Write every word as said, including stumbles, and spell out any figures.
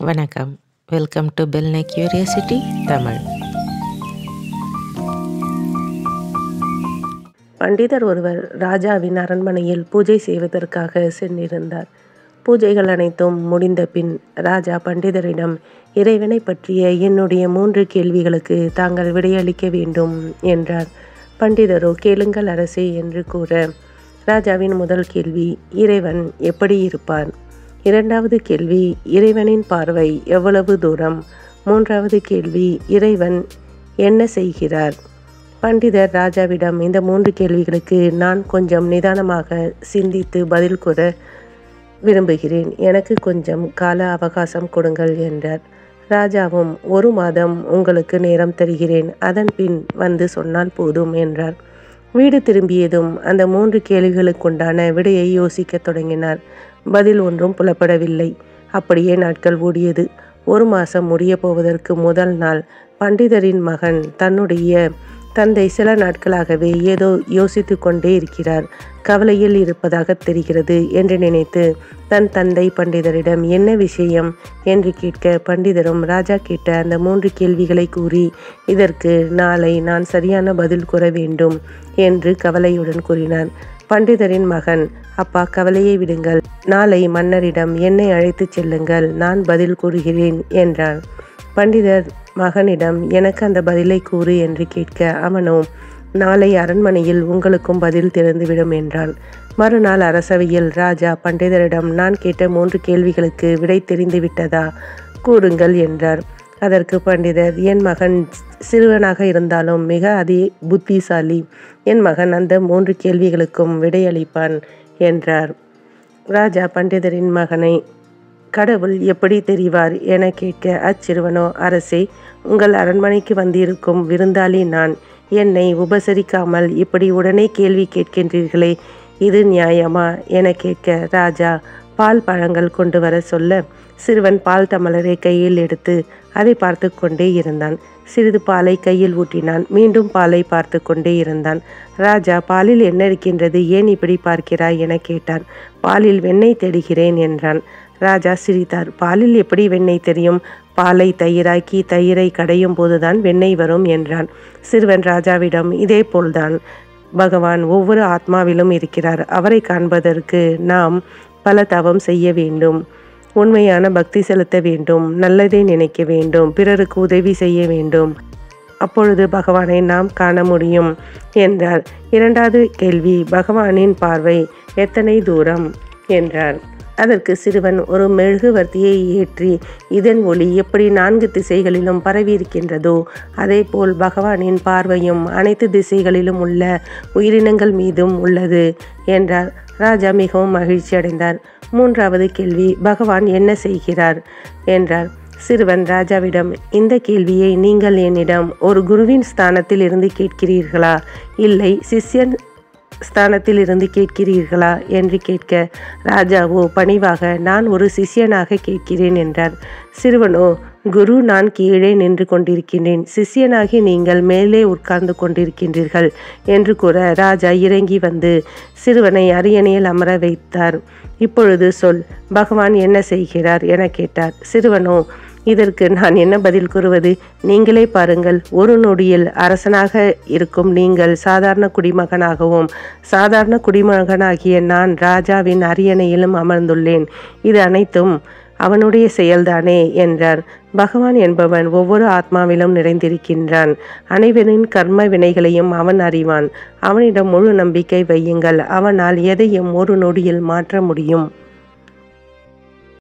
வணக்கம். Welcome to பெல்னை curiosity Tamil. பண்டிதர் ஒருவர் ராஜாவின் அரண்மனையில் பூஜை செய்வதற்காக சென்றிருந்தார். பூஜைகள் அனைத்தும் முடிந்த பின் ராஜா பண்டிதரிடம், இறைவனை பற்றிய என்னுடைய மூன்று கேள்விகளுக்கு தாங்கள் விடையளிக்க வேண்டும் என்றார். பண்டிதரோ, கேளுங்கள் அரசே என்று கூற, ராஜாவின் முதல் கேள்வி, இறைவன் எப்படி இருப்பார்? இரண்டாவது கேள்வி, இறைவனின் பார்வை எவ்வளவு தூரம்? மூன்றாவது கேள்வி, இறைவன் என்ன செய்கிறார்? பண்டிதர் ராஜாவிடம், இந்த மூன்று கேள்விகளுக்கு நான் கொஞ்சம் நிதானமாக சிந்தித்து பதில் கூற விரும்புகிறேன். எனக்கு கொஞ்சம் கால அவகாசம் கொடுங்கள் என்றார். ராஜாவும், ஒரு மாதம் உங்களுக்கு நேரம் தருகிறேன், அதன் பின் வந்து சொன்னால் போதும் என்றார். வீடு திரும்பியதும் அந்த மூன்று கேள்விகளுக்குண்டான விடையை யோசிக்கத் தொடங்கினார். பதில் ஒன்றும் புலப்படவில்லை. அப்படியே நாட்கள் ஓடியது. ஒரு மாதம் முடிய போவதற்கு முதல் நாள் பண்டிதரின் மகன் தன்னுடைய தந்தை சில நாட்களாகவே ஏதோ யோசித்து கொண்டே இருக்கிறார், கவலையில் இருப்பதாக தெரிகிறது என்று நினைத்து தன் தந்தை பண்டிதரிடம் என்ன விஷயம் என்று கேட்க, பண்டிதரும் ராஜா கேட்ட அந்த மூன்று கேள்விகளை கூறி, இதற்கு நாளை நான் சரியான பதில் கூற வேண்டும் என்று கவலையுடன் கூறினார். பண்டிதரின் மகன், அப்பா, கவலையை விடுங்கள், நாளை மன்னரிடம் என்னை அழைத்து செல்லுங்கள், நான் பதில் கூறுகிறேன் என்றான். பண்டிதர் மகனிடம், எனக்கு அந்த பதிலை கூறு என்று கேட்க, அவனோ, நாளை அரண்மனையில் உங்களுக்கும் பதில் தெரிந்துவிடும் என்றான். மறுநாள் அரசவையில் ராஜா பண்டிதரிடம், நான் கேட்ட மூன்று கேள்விகளுக்கு விடை தெரிந்துவிட்டதா? கூறுங்கள் என்றார். அதற்கு பண்டிதர், என் மகன் சிறுவனாக இருந்தாலும் மிக அதி புத்திசாலி. என் மகன் அந்த மூன்று கேள்விகளுக்கும் விடையளிப்பான் என்றார். ராஜா பண்டிதரின் மகனை, கடவுள் எப்படி தெரிவார் என கேட்க, அச்சிறுவனோ, அரசே, உங்கள் அரண்மனைக்கு வந்திருக்கும் விருந்தாளி நான். என்னை உபசரிக்காமல் இப்படி உடனே கேள்வி கேட்கின்றீர்களே, இது நியாயமா என கேட்க, ராஜா பால் பழங்கள் கொண்டு வர சொல்ல, சிறுவன் பால் டம்ளரை கையில் எடுத்து அதை பார்த்து கொண்டே இருந்தான். சிறிது பாலை கையில் ஊற்றினான். மீண்டும் பாலை பார்த்து கொண்டே இருந்தான். ராஜா, பாலில் என்ன இருக்கின்றது, ஏன் இப்படி பார்க்கிறாய் என கேட்டான். பாலில் வெண்ணெய் தேடுகிறேன் என்றான். ராஜா சிரித்தார். பாலில் எப்படி வெண்ணெய் தெரியும்? பாலை தயிராக்கி தயிரை கடையும் போதுதான் வெண்ணெய் வரும் என்றான். சிறுவன் ராஜாவிடம், இதே போல்தான் பகவான் ஒவ்வொரு ஆத்மாவிலும் இருக்கிறார். அவரை காண்பதற்கு நாம் பல தவம் செய்ய வேண்டும், உண்மையான பக்தி செலுத்த வேண்டும், நல்லதை நினைக்க வேண்டும், பிறருக்கு உதவி செய்ய வேண்டும். அப்பொழுது பகவானை நாம் காண முடியும் என்றார். இரண்டாவது கேள்வி, பகவானின் பார்வை எத்தனை தூரம் என்றார். அதற்கு சிறுவன், ஒரு மெழுகுவர்த்தியை ஏற்றி இதன் ஒளி எப்படி நான்கு திசைகளிலும் பரவி இருக்கின்றதோ அதே போல் பகவானின் பார்வையும் அனைத்து திசைகளிலும் உள்ள உயிரினங்கள் மீதும் உள்ளது என்றார். ராஜா மிகவும் மகிழ்ச்சி அடைந்தார். மூன்றாவது கேள்வி, பகவான் என்ன செய்கிறார் என்றார். சிறுவன் ராஜாவிடம், இந்த கேள்வியை நீங்கள் என்னிடம் ஒரு குருவின் ஸ்தானத்தில் இருந்து கேட்கிறீர்களா, இல்லை சிஷ்யன் ஸ்தானத்தில் இருந்து கேட்கிறீர்களா என்று கேட்க, ராஜாவோ பணிவாக, நான் ஒரு சிஷ்யனாக கேட்கிறேன் என்றார். சிறுவனோ, குரு நான் கீழே நின்று கொண்டிருக்கின்றேன், சிஷ்யனாகி நீங்கள் மேலே உட்கார்ந்து கொண்டிருக்கின்றீர்கள் என்று கூற, ராஜா இறங்கி வந்து சிறுவனை அரியணையில் அமர வைத்தார். இப்பொழுது சொல், பகவான் என்ன செய்கிறார் என கேட்டார். சிறுவனோ, இதற்கு நான் என்ன பதில் கூறுவது? நீங்களே பாருங்கள், ஒரு நொடியில் அரசனாக இருக்கும் நீங்கள் சாதாரண குடிமகனாகவும் சாதாரண குடிமகனாகிய நான் ராஜாவின் அரியணையிலும் அமர்ந்துள்ளேன். இது அனைத்தும் அவனுடைய செயல்தானே என்றார். பகவான் என்பவன் ஒவ்வொரு ஆத்மாவிலும் நிறைந்திருக்கின்றான். அனைவரின் கர்ம வினைகளையும் அவன் அறிவான். அவனிடம் முழு நம்பிக்கை வையுங்கள், அவனால் எதையும் ஒரு நொடியில் மாற்ற முடியும்.